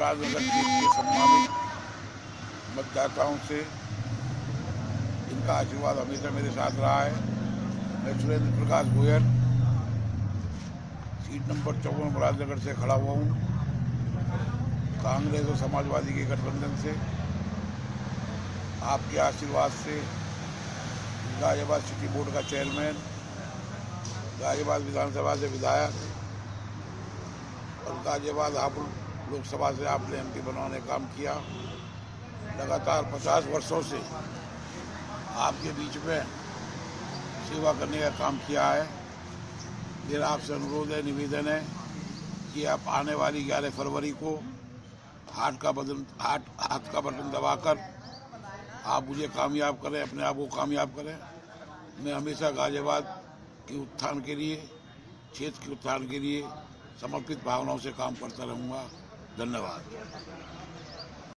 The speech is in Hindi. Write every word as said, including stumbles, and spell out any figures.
मुरादनगर सीट के सम्मानित मतदाताओं से इनका आशीर्वाद हमेशा मेरे साथ रहा है। मैं सुरेंद्र प्रकाश गोयल सीट नंबर चौवन मुरादनगर से खड़ा हुआ हूँ, कांग्रेस और समाजवादी के गठबंधन से। आपके आशीर्वाद से गाजियाबाद सिटी बोर्ड का चेयरमैन, गाजियाबाद विधानसभा से विधायक और गाजियाबाद हापुड़ लोकसभा से आपने एमपी बनाने का काम किया। लगातार पचास वर्षों से आपके बीच में सेवा करने का काम किया है। मेरा आपसे अनुरोध है, निवेदन है कि आप आने वाली ग्यारह फरवरी को हाथ का बटन हाथ हाथ का बटन दबाकर आप मुझे कामयाब करें, अपने आप को कामयाब करें। मैं हमेशा गाजियाबाद के उत्थान के लिए, क्षेत्र के उत्थान के लिए समर्पित भावनाओं से काम करता रहूँगा। धन्यवाद।